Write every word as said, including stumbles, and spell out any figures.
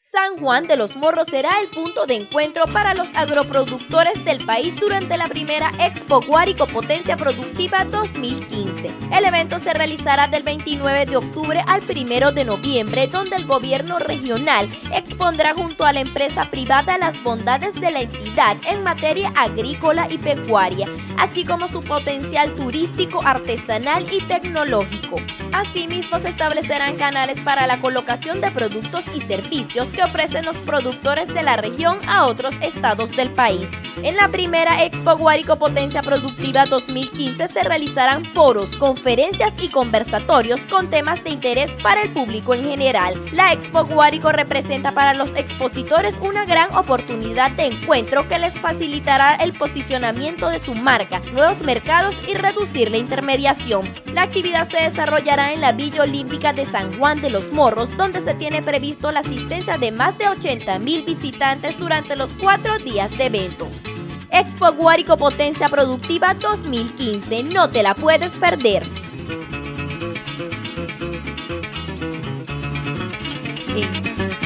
San Juan de los Morros será el punto de encuentro para los agroproductores del país durante la primera Expo Guárico Potencia Productiva dos mil quince. El evento se realizará del veintinueve de octubre al primero de noviembre, donde el gobierno regional expondrá junto a la empresa privada las bondades de la entidad en materia agrícola y pecuaria, así como su potencial turístico, artesanal y tecnológico. Asimismo, se establecerán canales para la colocación de productos y servicios que ofrecen los productores de la región a otros estados del país. En la primera Expo Guárico Potencia Productiva dos mil quince se realizarán foros, conferencias y conversatorios con temas de interés para el público en general. La Expo Guárico representa para los expositores una gran oportunidad de encuentro que les facilitará el posicionamiento de su marca, nuevos mercados y reducir la intermediación. La actividad se desarrollará en la Villa Olímpica de San Juan de los Morros, donde se tiene previsto la asistencia de más de ochenta mil visitantes durante los cuatro días de evento. Expo Guárico Potencia Productiva dos mil quince, no te la puedes perder. Sí.